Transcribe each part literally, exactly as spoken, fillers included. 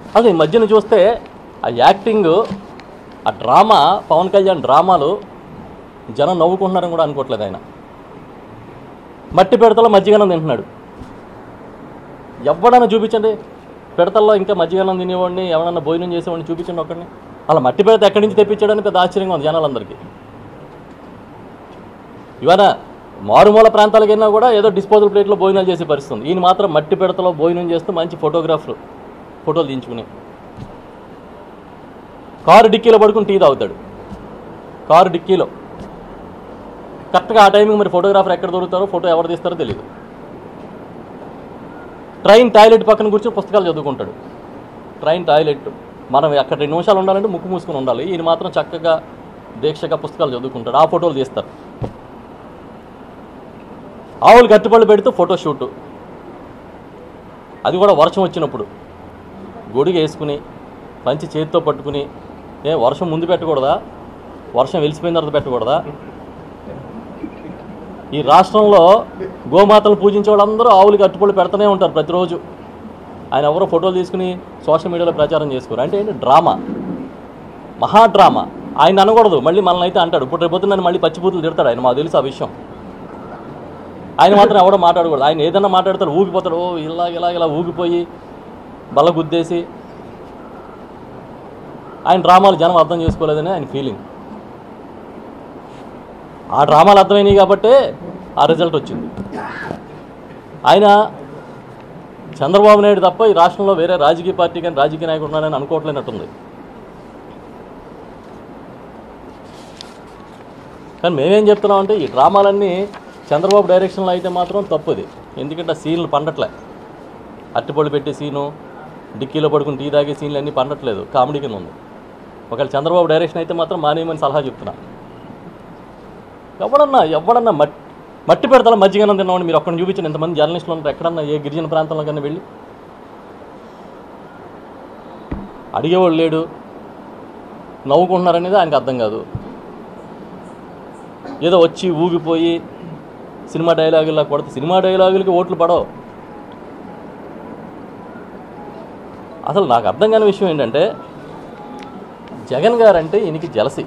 అసలు ఈ మధ్యన చూస్తే ఆ యాక్టింగ్, ఆ డ్రామా, పవన్ కళ్యాణ్ డ్రామాలు జనం నవ్వుకుంటున్నారని కూడా అనుకోవట్లేదు. ఆయన మట్టి పిడతలో మజ్జిగన్నం తింటున్నాడు. ఎవడన్నా చూపించండి పిడతల్లో ఇంకా మజ్జిగన్నం తినేవాడిని, ఎవరన్నా భోజనం చేసేవాడిని చూపించండి ఒక్కడిని. అలా మట్టి పిడత ఎక్కడి నుంచి తెప్పించాడని పెద్ద ఆశ్చర్యంగా ఉంది జనాలందరికీ. ఇవాళ మారుమూల ప్రాంతాలకు వెళ్ళినా కూడా ఏదో డిస్పోజల్ ప్లేట్లో భోజనాలు చేసే పరిస్థితి ఉంది. ఈయన మాత్రం మట్టి పిడతలో భోజనం చేస్తూ మంచి ఫోటోగ్రాఫర్ ఫోటోలు తీయించుకుని కారు డిక్కీలో పడుకుని టీ తాగుతాడు. కారు డిక్కీలో కరెక్ట్గా ఆ టైంకి మరి ఫోటోగ్రాఫర్ ఎక్కడ దొరుకుతారో, ఫోటో ఎవరు తీస్తారో తెలియదు. ట్రైన్ టాయిలెట్ పక్కన కూర్చొని పుస్తకాలు చదువుకుంటాడు. ట్రైన్ టాయిలెట్ మనం అక్కడ రెండు నిమిషాలు ఉండాలంటే ముక్కు మూసుకొని ఉండాలి. ఈయన మాత్రం చక్కగా దీక్షగా పుస్తకాలు చదువుకుంటాడు. ఆ ఫోటోలు తీస్తారు. ఆవులు గట్టిపళ్ళు పెడుతూ ఫోటోషూటు, అది కూడా వర్షం వచ్చినప్పుడు గొడుగు వేసుకుని పంచి చేతితో పట్టుకుని. ఏ వర్షం ముందు పెట్టకూడదా? వర్షం వెలిసిపోయిన తర్వాత పెట్టకూడదా? ఈ రాష్ట్రంలో గోమాతలు పూజించే వాళ్ళందరూ ఆవులకి అట్టుపళ్ళు పెడుతూనే ఉంటారు ప్రతిరోజు. ఆయన ఎవరో ఫోటోలు తీసుకుని సోషల్ మీడియాలో ప్రచారం చేసుకోరు. అంటే ఏంటి? డ్రామా, మహా డ్రామా. ఆయన అనకూడదు, మళ్ళీ మనల్ని అయితే అంటాడు. ఇప్పుడు రేపు పొద్దున్న మళ్ళీ పచ్చిబూతులు తిడతాడు ఆయన, మాకు తెలుసు ఆ విషయం. ఆయన మాత్రం ఎవడో మాట్లాడకూడదు. ఆయన ఏదన్నా మాట్లాడతాడు, ఊగిపోతాడు. ఓ ఇలా ఇలా ఇలా ఊగిపోయి బల్ల గుద్దేసి. ఆయన డ్రామాలు జనం అర్థం చేసుకోలేదని ఆయన ఫీలింగ్. ఆ డ్రామాలు అర్థమైనాయి కాబట్టే ఆ రిజల్ట్ వచ్చింది. ఆయన చంద్రబాబు నాయుడు తప్ప ఈ రాష్ట్రంలో వేరే రాజకీయ పార్టీ కానీ రాజకీయ నాయకుడు ఉన్నారని అనుకోవట్లేనట్టుంది. కానీ మేమేం చెప్తున్నామంటే ఈ డ్రామాలన్నీ చంద్రబాబు డైరెక్షన్లో అయితే మాత్రం తప్పుది. ఎందుకంటే ఆ సీన్లు పండట్లే. అట్టిపళ్ళు పెట్టే సీను, డిక్కీలో పడుకుని టీ తాగే సీన్లు అన్నీ పండట్లేదు. కామెడీ కింద ఉంది. ఒకవేళ చంద్రబాబు డైరెక్షన్ అయితే మాత్రం మానేయమని సలహా చెప్తున్నా. ఎవడన్నా ఎవడన్నా మట్టి మట్టి పెడతాల మజ్జిగన్నం తిన్నామని మీరు ఒక్కడిని చూపించిన ఎంతమంది జర్నలిస్టులు ఉంటారు ఎక్కడన్నా ఏ గిరిజన ప్రాంతంలో కానీ వెళ్ళి అడిగేవాళ్ళు లేడు. నవ్వుకుంటున్నారనేది ఆయనకు అర్థం కాదు. ఏదో వచ్చి ఊగిపోయి సినిమా డైలాగులా కొడితే సినిమా డైలాగులకి ఓట్లు పడవు. అసలు నాకు అర్థం కాని విషయం ఏంటంటే జగన్ గారు అంటే ఈయనకి జలసీ.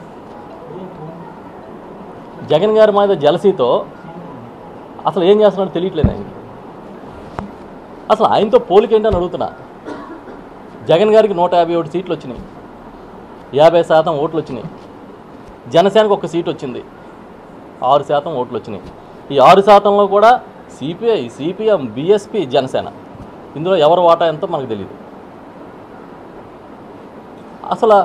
జగన్ గారి మీద జలసీతో అసలు ఏం చేస్తున్నాడో తెలియట్లేదు ఆయనకి. అసలు ఆయనతో పోలికేంటని అడుగుతున్నా. జగన్ గారికి నూట యాభై ఒకటి సీట్లు వచ్చినాయి, యాభై శాతం ఓట్లు వచ్చినాయి. జనసేనకు ఒక సీట్ వచ్చింది, ఆరు శాతం ఓట్లు వచ్చినాయి. ఈ ఆరు శాతంలో కూడా సిపిఐ, సిపిఎం, బిఎస్పి, జనసేన, ఇందులో ఎవరు వాటా ఎంతో మనకు తెలియదు. అసలు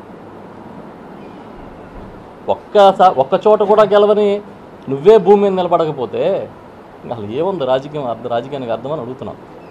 ఒక్క ఒక్క చోట కూడా గెలవని నువ్వే భూమి మీద నిలబడకపోతే అసలు ఏముంది రాజకీయం? అర్థం రాజకీయానికి అర్థమని అడుగుతున్నాం.